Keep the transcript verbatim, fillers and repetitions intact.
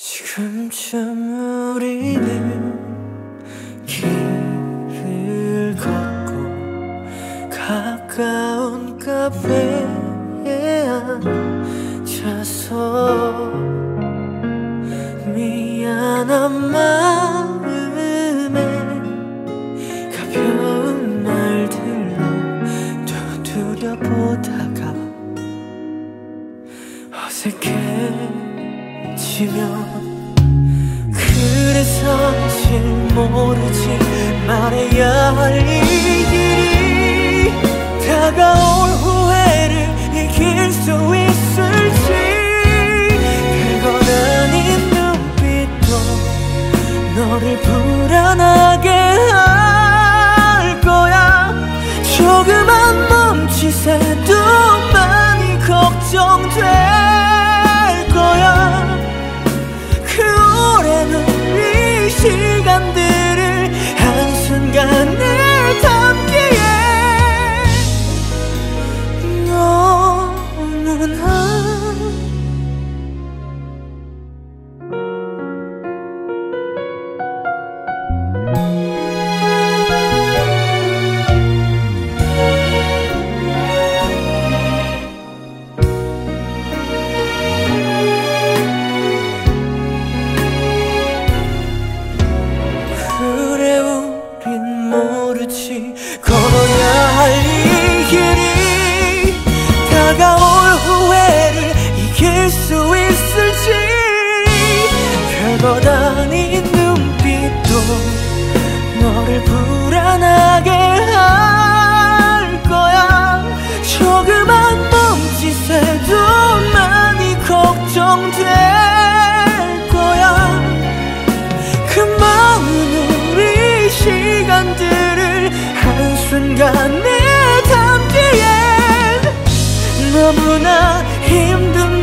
지금쯤 우리는 길을 걷고 가까운 카페에 앉아서 미안한 마음에 가벼운 말들로 두드려보다가 어색해지면 그래 사실 모르지 말해야 할 일들이 다가올 후회를 이길 수 있을지 별것 아닌 눈빛도 너를 불안하게 할 거야. 조그만 멈칫새도 많이 걱정돼 시간들을 한순간에 담기에 너무나 걸어야 할 이 길이 다가올 후회를 이길 수 있을지 별것 아닌 눈빛도 너를 불안하게 할 거야. 조그만 멈칫새도 많이 걱정될 거야. 그 많은 우리 시간들을 한순간에 담기엔 너무나 힘든